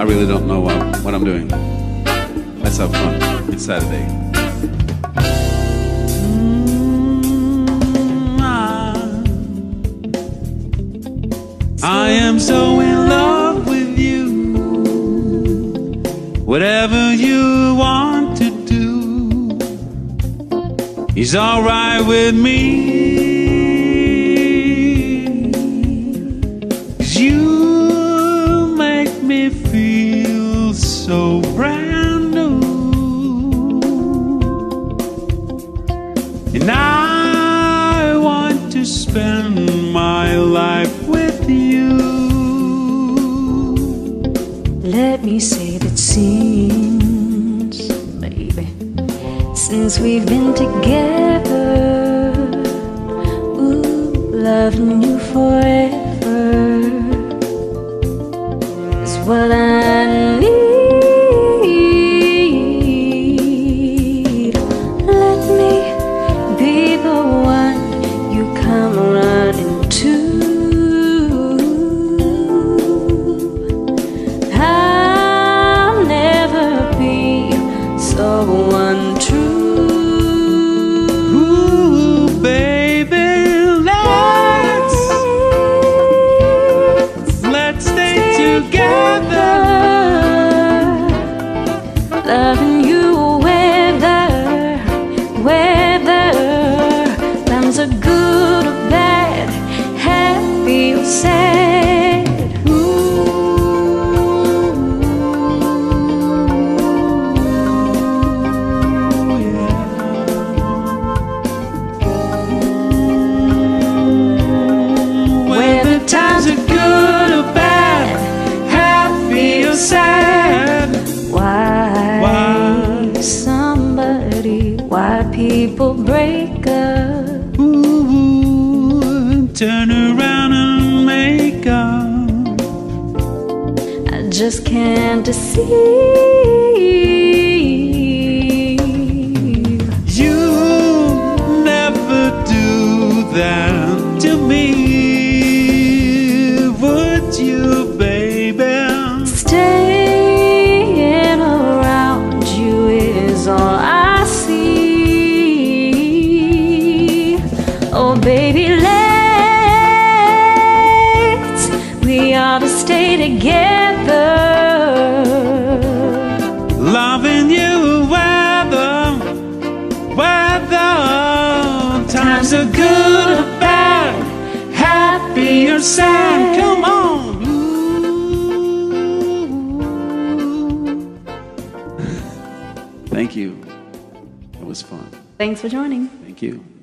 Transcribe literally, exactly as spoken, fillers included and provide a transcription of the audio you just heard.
really don't know what, what I'm doing. Let's have fun. It's Saturday. Mm, I, I am so in love with you. Whatever you want to do is alright with me. You make me feel so brand new, and I want to spend my life with you. Let me say that since, baby, since we've been together, ooh, loving you forever what I need. Let me be the one you come running to. I'll never be so untrue. Ooh, baby, let's let's stay together. Loving you whether, whether times are good or bad, happy or sad. Ooh, yeah. Whether times are good or bad, happy or sad. Why, why somebody, why people break up? Ooh, turn around and make up. I just can't deceive. You never do that to me, would you, baby? Staying around you is all I see. Oh baby, let's, we ought to stay together. Loving you whether, whether times are good or bad, happy or sad. Come on. Thank you. It was fun. Thanks for joining. Thank you.